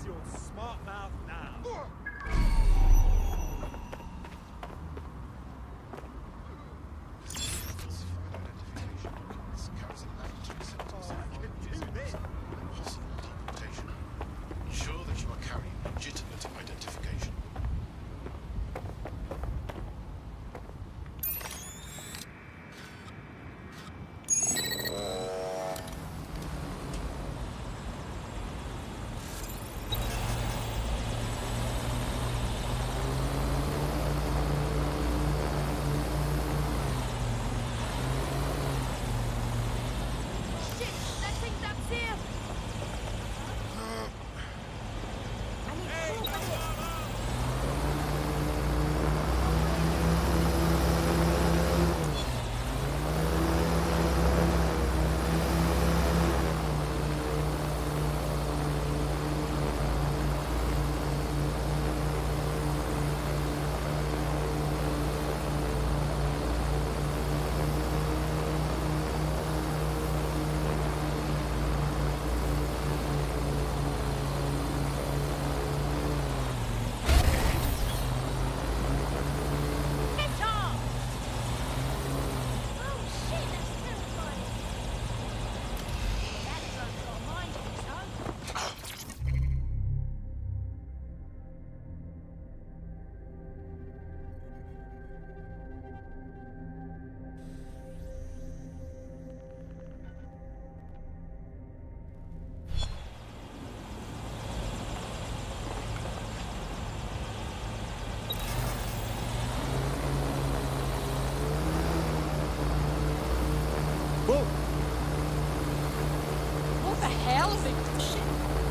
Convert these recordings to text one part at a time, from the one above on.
your smart mouth now. Ensure that you are carrying legitimate identification. What the hell is it? Shit.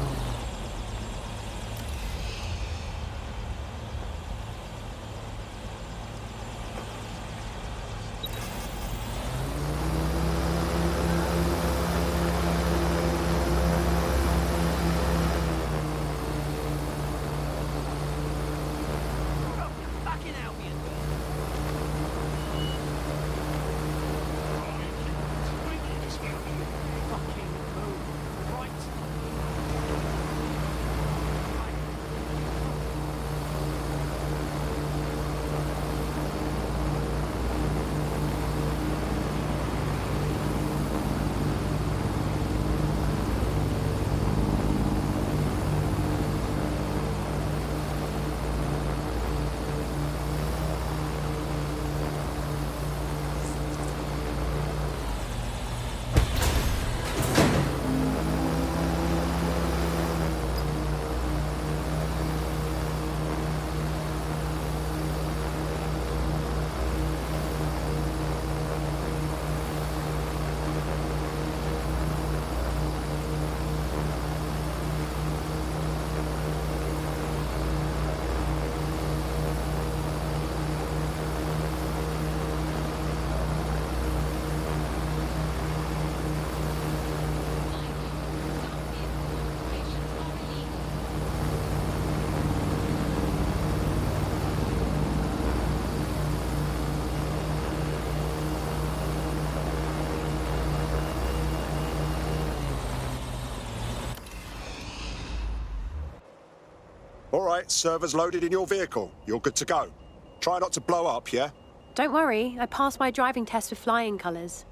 All right, servers loaded in your vehicle. You're good to go. Try not to blow up, yeah? Don't worry, I passed my driving test with flying colours.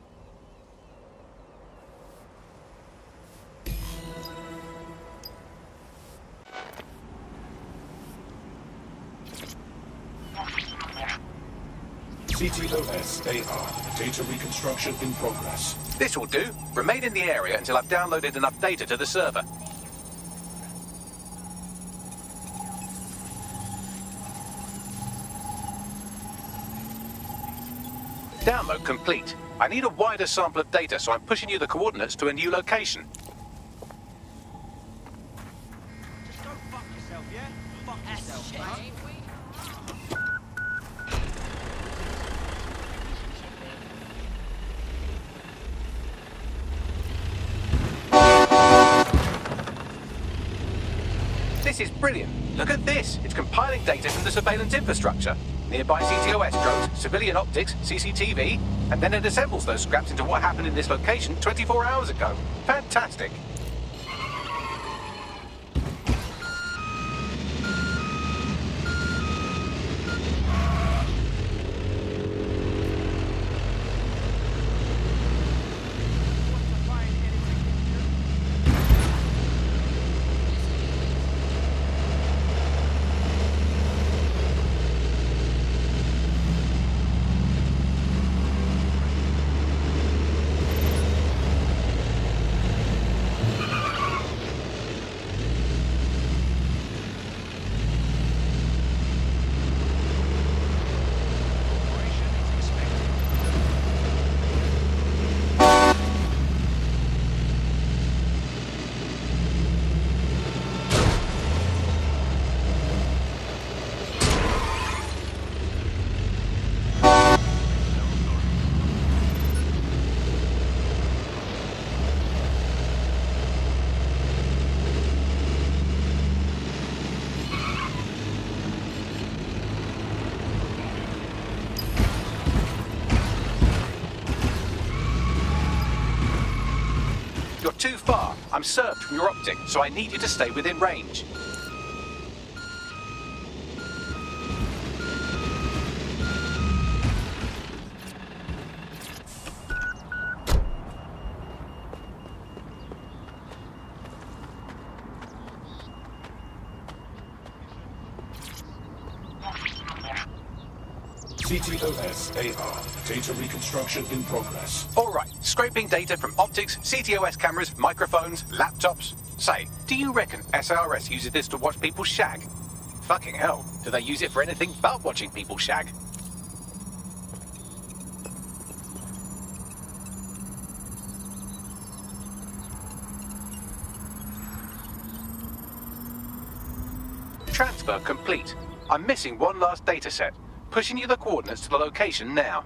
CTOS AR. Data reconstruction in progress. This will do. Remain in the area until I've downloaded enough data to the server. Download complete. I need a wider sample of data, so I'm pushing you the coordinates to a new location. Just go fuck yourself, yeah? Fuck yourself, huh? This is brilliant. Look at this. It's compiling data from the surveillance infrastructure. Nearby CTOS drones, civilian optics, CCTV, and then it assembles those scraps into what happened in this location 24 hours ago. Fantastic. too far. I'm served from your optic, so I need you to stay within range. CTOS AR. Data reconstruction in progress. All right, scraping data from optics, CTOS cameras, microphones, laptops. Say, do you reckon SRS uses this to watch people shag? Fucking hell, do they use it for anything but watching people shag? Transfer complete. I'm missing one last data set. Pushing you the coordinates to the location now.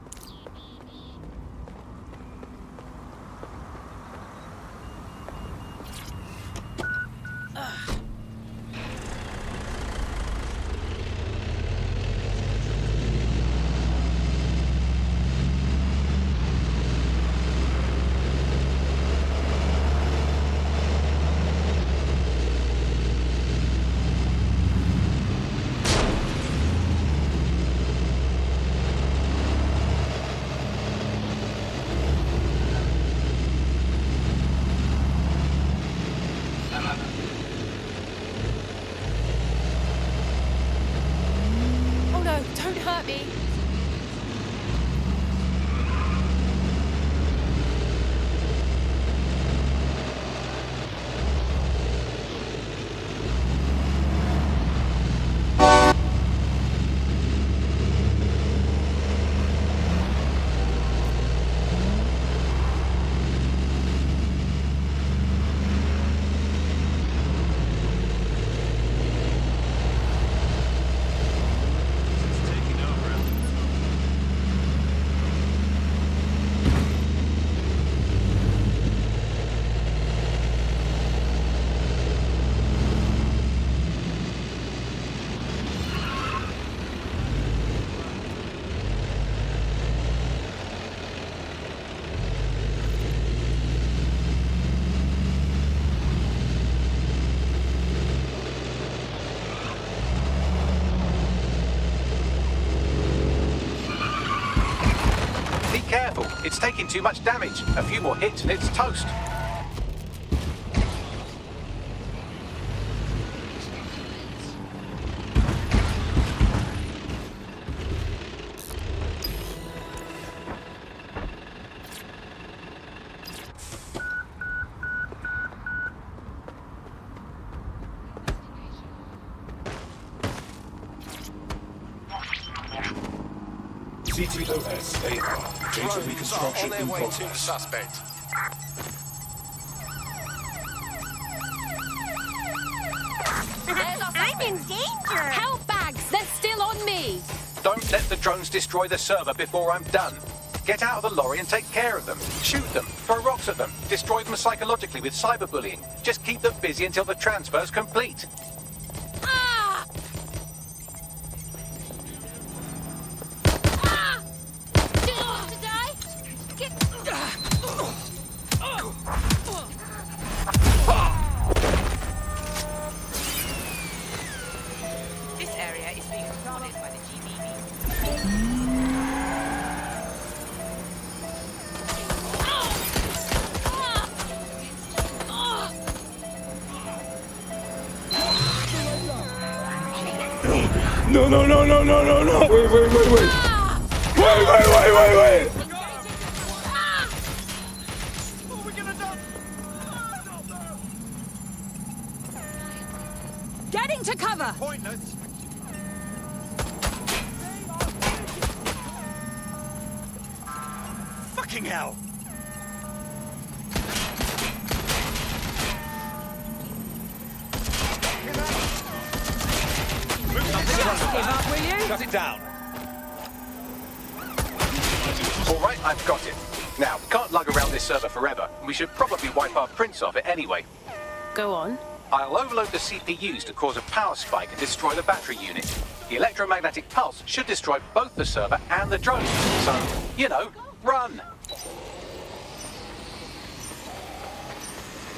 Careful, it's taking too much damage. A few more hits and it's toast. CTOS AR. Data reconstruction in progress. Suspect. I'm in danger! Help bags! They're still on me! Don't let the drones destroy the server before I'm done. Get out of the lorry and take care of them. Shoot them, throw rocks at them, destroy them psychologically with cyberbullying. Just keep them busy until the transfer's complete. Ah! Ah! Do you want to die? Get... This area is being controlled by the GBB. No, no, no, no, no, no, no. Wait, wait, wait, wait. Wait, wait, wait, wait, wait. What are we gonna do? Getting to cover! Pointless. Fucking hell! Give up, will you? Shut it down. All right, I've got it. Now, we can't lug around this server forever. We should probably wipe our prints off it anyway. Go on. I'll overload the CPUs to cause a power spike and destroy the battery unit. The electromagnetic pulse should destroy both the server and the drone. So, you know, run!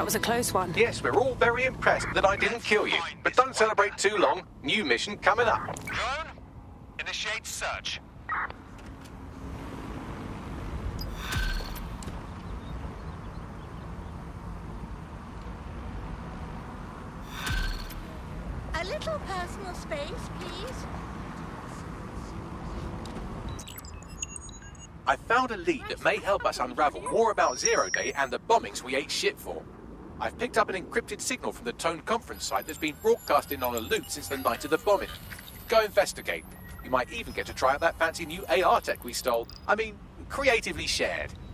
That was a close one. Yes, we're all very impressed that I didn't kill you. But don't celebrate too long. New mission coming up. Drone, initiate search. A little personal space, please. I found a lead that may help us unravel more about Zero Day and the bombings we ate shit for. I've picked up an encrypted signal from the Tone conference site that's been broadcasting on a loop since the night of the bombing. Go investigate. You might even get to try out that fancy new AR tech we stole. I mean, creatively shared.